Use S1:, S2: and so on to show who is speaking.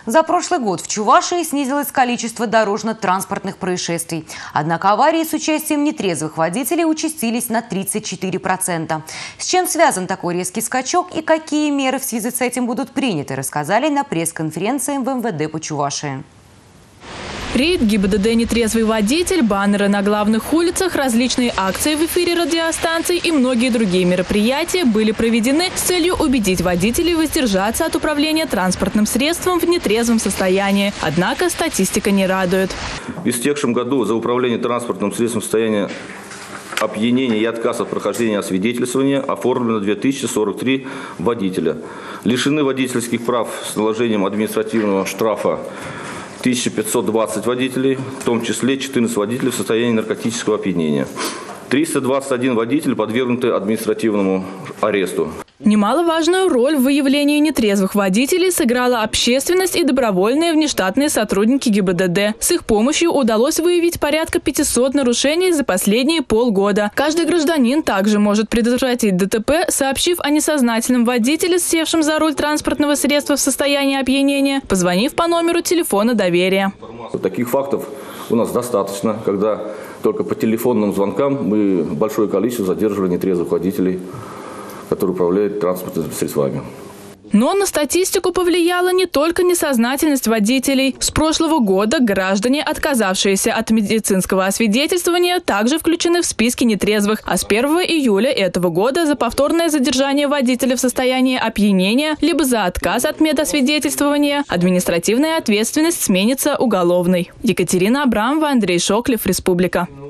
S1: За прошлый год в Чувашии снизилось количество дорожно-транспортных происшествий. Однако аварии с участием нетрезвых водителей участились на 34%. С чем связан такой резкий скачок и какие меры в связи с этим будут приняты, рассказали на пресс-конференции в МВД по Чувашии.
S2: Рейд ГИБДД «Нетрезвый водитель», баннеры на главных улицах, различные акции в эфире радиостанций и многие другие мероприятия были проведены с целью убедить водителей воздержаться от управления транспортным средством в нетрезвом состоянии. Однако статистика не радует.
S3: В истекшем году за управление транспортным средством в состоянии опьянения и отказ от прохождения освидетельствования оформлено 2043 водителя. Лишены водительских прав с наложением административного штрафа 1520 водителей, в том числе 14 водителей в состоянии наркотического опьянения. 321 водитель подвергнуты административному аресту.
S2: Немаловажную роль в выявлении нетрезвых водителей сыграла общественность и добровольные внештатные сотрудники ГИБДД. С их помощью удалось выявить порядка 500 нарушений за последние полгода. Каждый гражданин также может предотвратить ДТП, сообщив о несознательном водителе, севшем за руль транспортного средства в состоянии опьянения, позвонив по номеру телефона доверия.
S3: Таких фактов у нас достаточно, когда только по телефонным звонкам мы большое количество задерживали нетрезвых водителей, которые управляют транспортными средствами.
S2: Но на статистику повлияла не только несознательность водителей. С прошлого года граждане, отказавшиеся от медицинского освидетельствования, также включены в списки нетрезвых. А с 1 июля этого года за повторное задержание водителя в состоянии опьянения либо за отказ от медосвидетельствования административная ответственность сменится уголовной. Екатерина Абрамова, Андрей Шоклев, Республика.